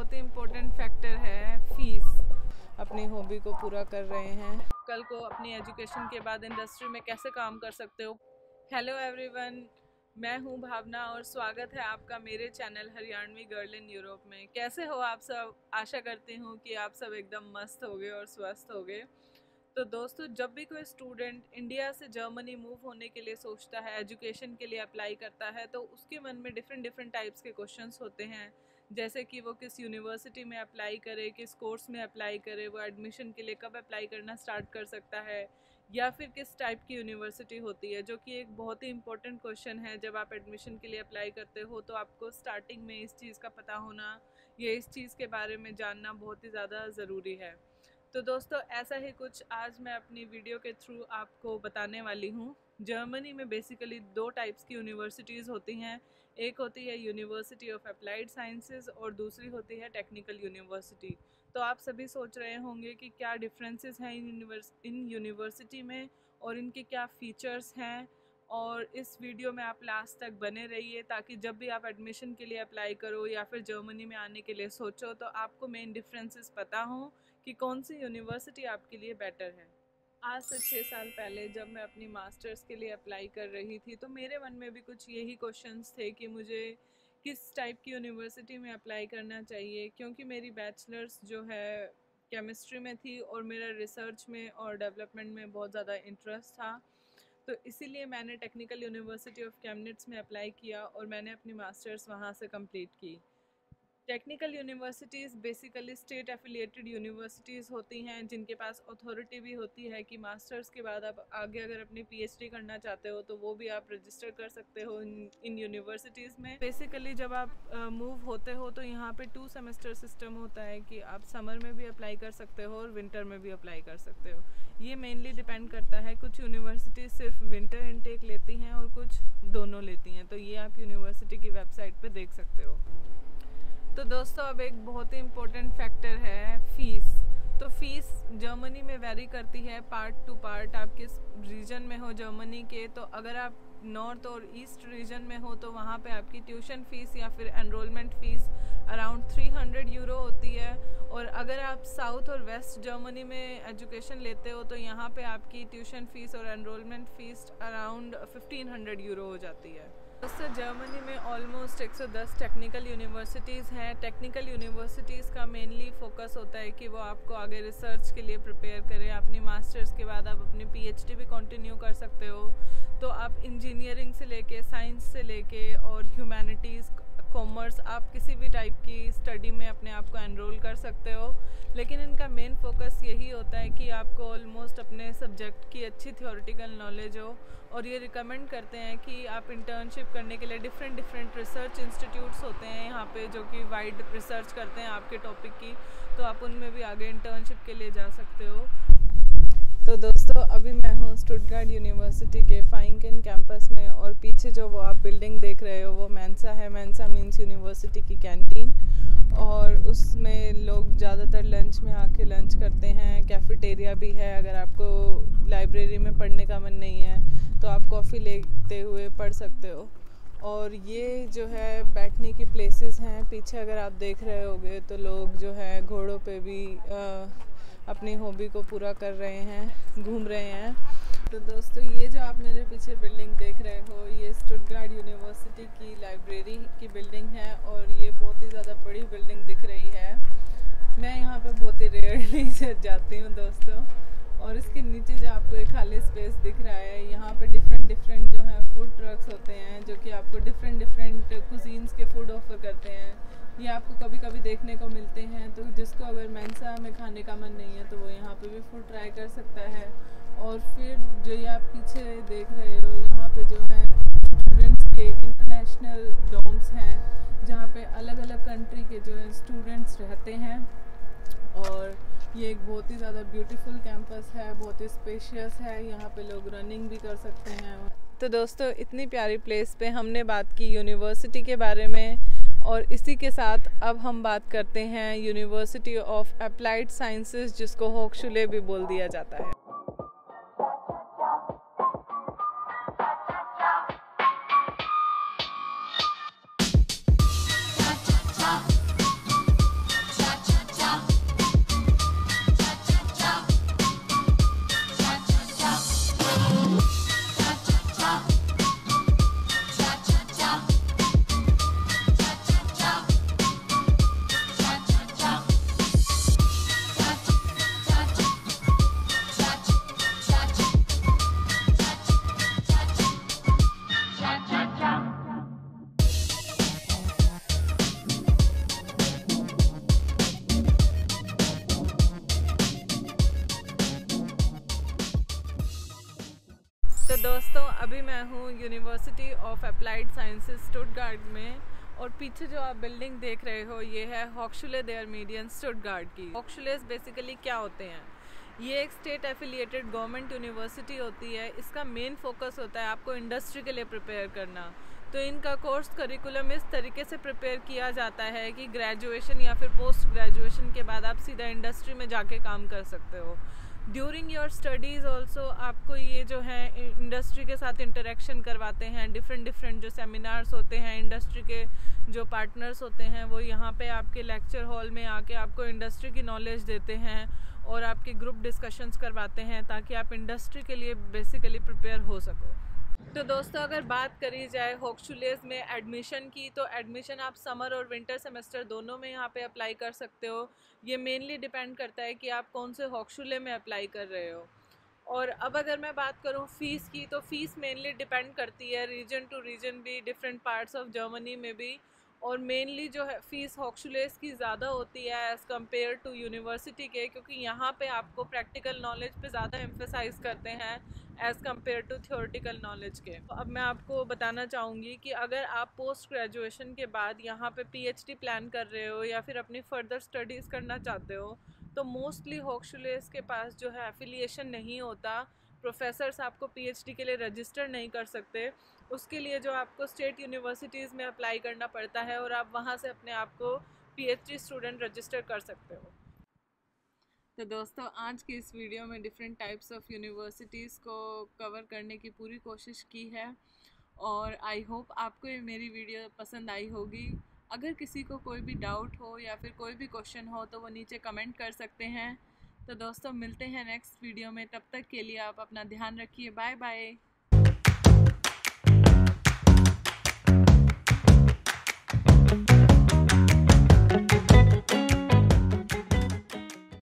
बहुत ही important factor है फीस। अपनी हॉबी को पूरा कर रहे हैं, कल को अपनी एजुकेशन के बाद इंडस्ट्री में कैसे काम कर सकते हो। हेलो एवरीवन, मैं हूं भावना और स्वागत है आपका मेरे channel Haryanvi girl in Europe में। कैसे हो आप सब? आशा करती हूं कि आप सब एकदम मस्त होगे और स्वस्थ होगे। तो दोस्तों, जब भी कोई स्टूडेंट इंडिया से जर्मनी मूव होने के लिए सोचता है, एजुकेशन के लिए अप्लाई करता है, तो उसके मन में डिफरेंट टाइप्स के क्वेश्चंस होते हैं। जैसे कि वो किस यूनिवर्सिटी में अप्लाई करे, किस कोर्स में अप्लाई करे, वो एडमिशन के लिए कब अप्लाई करना स्टार्ट कर सकता है, या फिर किस टाइप की यूनिवर्सिटी होती है, जो कि एक बहुत ही इंपॉर्टेंट क्वेश्चन है। जब आप एडमिशन के लिए अप्लाई करते हो तो आपको स्टार्टिंग में इस चीज़ का पता होना या इस चीज़ के बारे में जानना बहुत ही ज़्यादा ज़रूरी है। तो दोस्तों, ऐसा ही कुछ आज मैं अपनी वीडियो के थ्रू आपको बताने वाली हूँ। जर्मनी में बेसिकली दो टाइप्स की यूनिवर्सिटीज़ होती हैं। एक होती है यूनिवर्सिटी ऑफ अप्लाइड साइंसेज और दूसरी होती है टेक्निकल यूनिवर्सिटी। तो आप सभी सोच रहे होंगे कि क्या डिफरेंसेस हैं इन यूनिवर्सिटी में और इनके क्या फ़ीचर्स हैं। और इस वीडियो में आप लास्ट तक बने रहिए ताकि जब भी आप एडमिशन के लिए अप्लाई करो या फिर जर्मनी में आने के लिए सोचो तो आपको मेन डिफरेंसेस पता हों कि कौन सी यूनिवर्सिटी आपके लिए बेटर है। आज से 6 साल पहले जब मैं अपनी मास्टर्स के लिए अप्लाई कर रही थी तो मेरे मन में भी कुछ यही क्वेश्चंस थे कि मुझे किस टाइप की यूनिवर्सिटी में अप्लाई करना चाहिए, क्योंकि मेरी बैचलर्स जो है केमिस्ट्री में थी और मेरा रिसर्च में और डेवलपमेंट में बहुत ज़्यादा इंटरेस्ट था। तो इसीलिए मैंने टेक्निकल यूनिवर्सिटी ऑफ केम्ब्रिज में अप्लाई किया और मैंने अपनी मास्टर्स वहाँ से कंप्लीट की। Technical universities basically state affiliated universities होती हैं जिनके पास अथॉरिटी भी होती है कि मास्टर्स के बाद आप आगे अगर अपनी पीएचडी करना चाहते हो तो वो भी आप रजिस्टर कर सकते हो इन यूनिवर्सिटीज़ में। बेसिकली जब आप मूव होते हो तो यहाँ पे 2 सेमेस्टर सिस्टम होता है कि आप समर में भी अप्लाई कर सकते हो और विंटर में भी अप्लाई कर सकते हो। ये मेनली डिपेंड करता है, कुछ यूनिवर्सिटीज़ सिर्फ विंटर इनटेक लेती हैं और कुछ दोनों लेती हैं। तो ये आप यूनिवर्सिटी की वेबसाइट पर देख सकते हो। तो दोस्तों, अब एक बहुत ही इम्पोर्टेंट फैक्टर है फ़ीस। तो फ़ीस जर्मनी में वेरी करती है पार्ट टू पार्ट। आप किस रीजन में हो जर्मनी के, तो अगर आप नॉर्थ और ईस्ट रीजन में हो तो वहाँ पे आपकी ट्यूशन फ़ीस या फिर एनरोलमेंट फ़ीस अराउंड 300 यूरो होती है। और अगर आप साउथ और वेस्ट जर्मनी में एजुकेशन लेते हो तो यहाँ पे आपकी ट्यूशन फ़ीस और एनरोलमेंट फ़ीस अराउंड 1500 यूरो हो जाती है। दोस्तों, जर्मनी में ऑलमोस्ट 110 टेक्निकल यूनिवर्सिटीज़ हैं। टेक्निकल यूनिवर्सिटीज़ का मेनली फोकस होता है कि वो आपको आगे रिसर्च के लिए प्रिपेयर करें। अपनी मास्टर्स के बाद आप अपनी पीएचडी भी कंटिन्यू कर सकते हो। तो आप इंजीनियरिंग से लेके, साइंस से लेके और ह्यूमैनिटीज़, कॉमर्स, आप किसी भी टाइप की स्टडी में अपने आप को एनरोल कर सकते हो। लेकिन इनका मेन फोकस यही होता है कि आपको ऑलमोस्ट अपने सब्जेक्ट की अच्छी थ्योरेटिकल नॉलेज हो। और ये रिकमेंड करते हैं कि आप इंटर्नशिप करने के लिए डिफरेंट रिसर्च इंस्टीट्यूट्स होते हैं यहाँ पे जो कि वाइड रिसर्च करते हैं आपके टॉपिक की, तो आप उनमें भी आगे इंटर्नशिप के लिए जा सकते हो। तो दोस्तों, अभी मैं हूँ स्टुटगार्ट यूनिवर्सिटी के फाइंकेन कैंपस में और पीछे जो वो आप बिल्डिंग देख रहे हो वो मेंसा है। मेंसा मीन्स यूनिवर्सिटी की कैंटीन, और उसमें लोग ज़्यादातर लंच में आके लंच करते हैं। कैफेटेरिया भी है, अगर आपको लाइब्रेरी में पढ़ने का मन नहीं है तो आप कॉफ़ी लेते हुए पढ़ सकते हो। और ये जो है बैठने की प्लेसेस हैं। पीछे अगर आप देख रहे होगे तो लोग जो है घोड़ों पे भी अपनी हॉबी को पूरा कर रहे हैं, घूम रहे हैं। तो दोस्तों, ये जो आप मेरे पीछे बिल्डिंग देख रहे हो ये स्टुटगार्ट यूनिवर्सिटी की लाइब्रेरी की बिल्डिंग है और ये बहुत ही ज़्यादा बड़ी बिल्डिंग दिख रही है। मैं यहाँ पे बहुत ही रेयरली जाती हूँ दोस्तों। और इसके नीचे जो आपको एक खाली स्पेस दिख रहा है, यहाँ पे डिफरेंट जो है फूड ट्रक्स होते हैं जो कि आपको डिफरेंट कुजीन्स के फूड ऑफर करते हैं। ये आपको कभी कभी देखने को मिलते हैं। तो जिसको अगर मेंसा में खाने का मन नहीं है तो वो यहाँ पे भी फूड ट्राई कर सकता है। और फिर जो ये आप पीछे देख रहे हो, यहाँ पे जो है स्टूडेंट्स के इंटरनेशनल डोम्स हैं जहाँ पे अलग अलग कंट्री के जो है स्टूडेंट्स रहते हैं। और ये एक बहुत ही ज़्यादा ब्यूटीफुल कैंपस है, बहुत ही स्पेशियस है। यहाँ पे लोग रनिंग भी कर सकते हैं। तो दोस्तों, इतनी प्यारी प्लेस पे हमने बात की यूनिवर्सिटी के बारे में, और इसी के साथ अब हम बात करते हैं यूनिवर्सिटी ऑफ अप्लाइड साइंसेज, जिसको होक्सचुले भी बोल दिया जाता है। अभी मैं हूँ university of applied sciences Stuttgart में, और पीछे जो आप बिल्डिंग देख रहे हो ये है होक्सचुले देयर मीडियन स्टुटगार्ट की। होक्सचुलेस बेसिकली क्या होते हैं? ये एक स्टेट एफिलिएटेड गवर्नमेंट यूनिवर्सिटी होती है। इसका मेन फोकस होता है आपको इंडस्ट्री के लिए प्रिपेयर करना। तो इनका कोर्स करिकुलम इस तरीके से प्रिपेयर किया जाता है कि ग्रेजुएशन या फिर पोस्ट ग्रेजुएशन के बाद आप सीधा इंडस्ट्री में जाके काम कर सकते हो। ड्यूरिंग योर स्टडीज़ ऑल्सो आपको ये जो है इंडस्ट्री के साथ इंटरेक्शन करवाते हैं। डिफरेंट जो सेमिनार्स होते हैं, इंडस्ट्री के जो पार्टनर्स होते हैं वो यहाँ पे आपके लेक्चर हॉल में आके आपको इंडस्ट्री की नॉलेज देते हैं और आपके ग्रुप डिस्कशंस करवाते हैं ताकि आप इंडस्ट्री के लिए बेसिकली प्रिपेयर हो सको। तो दोस्तों, अगर बात करी जाए होक्सचुलेस में एडमिशन की, तो एडमिशन आप समर और विंटर सेमेस्टर दोनों में यहाँ पे अप्लाई कर सकते हो। ये मेनली डिपेंड करता है कि आप कौन से होक्सचुले में अप्लाई कर रहे हो। और अब अगर मैं बात करूँ फ़ीस की, तो फ़ीस मेनली डिपेंड करती है रीजन टू रीजन भी, डिफरेंट पार्ट्स ऑफ जर्मनी में भी। और मेनली जो है फ़ीस होक्सचुलेस की ज़्यादा होती है एज़ कम्पेयर टू यूनिवर्सिटी के, क्योंकि यहाँ पे आपको प्रैक्टिकल नॉलेज पे ज़्यादा एम्फेसाइज करते हैं as compare to theoretical knowledge के। तो अब मैं आपको बताना चाहूँगी कि अगर आप पोस्ट ग्रेजुएशन के बाद यहाँ पे पीएचडी प्लान कर रहे हो या फिर अपनी फर्दर स्टडीज़ करना चाहते हो, तो मोस्टली होक्सचुलेस के पास जो है एफिलिएशन नहीं होता। प्रोफेसर्स आपको पीएचडी के लिए रजिस्टर नहीं कर सकते। उसके लिए जो आपको स्टेट यूनिवर्सिटीज़ में अप्लाई करना पड़ता है और आप वहाँ से अपने आप को पीएचडी स्टूडेंट रजिस्टर कर सकते हो। तो दोस्तों, आज की इस वीडियो में डिफरेंट टाइप्स ऑफ यूनिवर्सिटीज़ को कवर करने की पूरी कोशिश की है और आई होप आपको ये मेरी वीडियो पसंद आई होगी। अगर किसी को कोई भी डाउट हो या फिर कोई भी क्वेश्चन हो तो वो नीचे कमेंट कर सकते हैं। तो दोस्तों, मिलते हैं नेक्स्ट वीडियो में। तब तक के लिए आप अपना ध्यान रखिए। Bye bye.